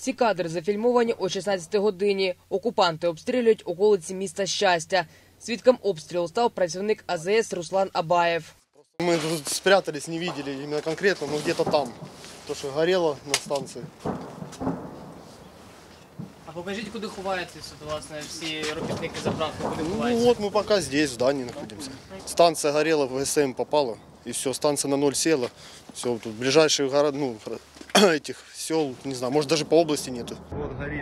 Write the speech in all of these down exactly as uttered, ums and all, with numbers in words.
Ці кадри зафільмовані о шістнадцятій годині. Окупанти обстрілюють околиці міста Щастя. Свідком обстрілу став працівник А З С Руслан Абаєв. Ми тут спрятались, не бачили іменно конкретно, але десь там, то, що горіло на станції. А покажіть, куди ховаєтесь, власне, всі робітники заправки, куди ховаються? Ну от ми поки здесь, в здании знаходимося. Станція горіла, в Г С М попала, і все, станція на ноль села. Все, тут ближайших город, ну, этих сел, не знаю, може навіть по області нету. Вот горить.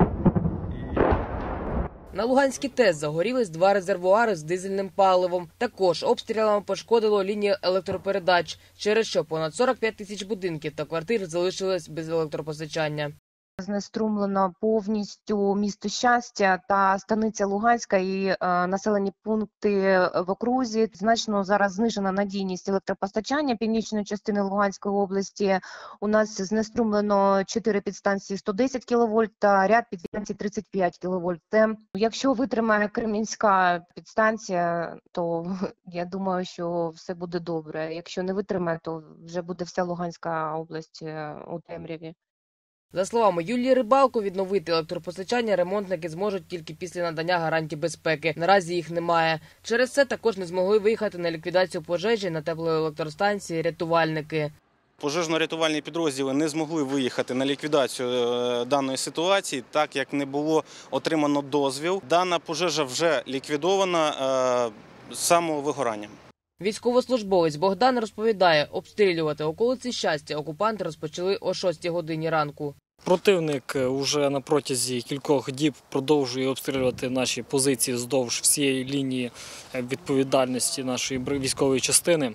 На Луганській ТЕС загорілись два резервуари з дизельним паливом. Також обстрілами пошкодило лінію електропередач, через що понад сорок п'ять тисяч будинків та квартир залишились без електропостачання. Знеструмлено повністю місто Щастя та станиця Луганська і е, населені пункти в окрузі. Значно зараз знижена надійність електропостачання північної частини Луганської області. У нас знеструмлено чотири підстанції сто десять кіловольт та ряд підстанцій тридцять п'ять кіловольт. Якщо витримає Кремінська підстанція, то я думаю, що все буде добре. Якщо не витримає, то вже буде вся Луганська область у темряві. За словами Юлії Рибалко, відновити електропостачання ремонтники зможуть тільки після надання гарантій безпеки. Наразі їх немає. Через це також не змогли виїхати на ліквідацію пожежі на теплоелектростанції рятувальники. Пожежно-рятувальні підрозділи не змогли виїхати на ліквідацію даної ситуації, так як не було отримано дозвіл. Дана пожежа вже ліквідована самовигоранням. Військовослужбовець Богдан розповідає, обстрілювати околиці Щастя окупанти розпочали о шостій годині ранку. Противник вже на протязі кількох діб продовжує обстрілювати наші позиції вздовж всієї лінії відповідальності нашої військової частини.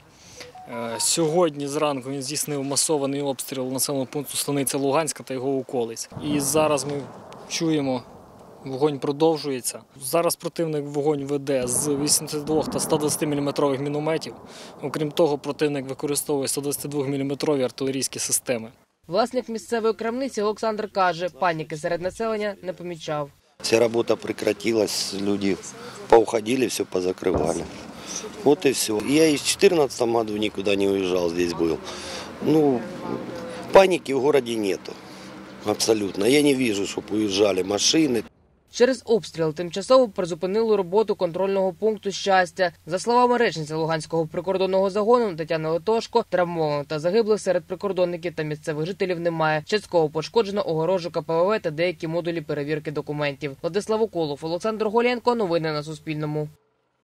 Сьогодні зранку він здійснив масований обстріл населеного пункту станиця Луганська та його околиць. І зараз ми чуємо, вогонь продовжується. Зараз противник вогонь веде з вісімдесят два та сто двадцять міліметрових мінометів. Окрім того, противник використовує сто двадцять два міліметрові артилерійські системи. Власник місцевої крамниці Олександр каже, паніки серед населення не помічав. Вся робота прекратилась, люди поуходили, все позакривали. Вот и все. Я и в две тысячи четырнадцатом году никуда не уезжал, здесь был. Ну, паники в городе нету. Абсолютно. Я не вижу, чтобы уезжали машины. Через обстріл тимчасово призупинили роботу контрольного пункту «Щастя». За словами речниці Луганського прикордонного загону Тетяни Литошко, травмованих та загиблих серед прикордонників та місцевих жителів немає. Частково пошкоджено огорожу К П В В та деякі модулі перевірки документів. Владислав Уколов, Олександр Голенко. Новини на Суспільному.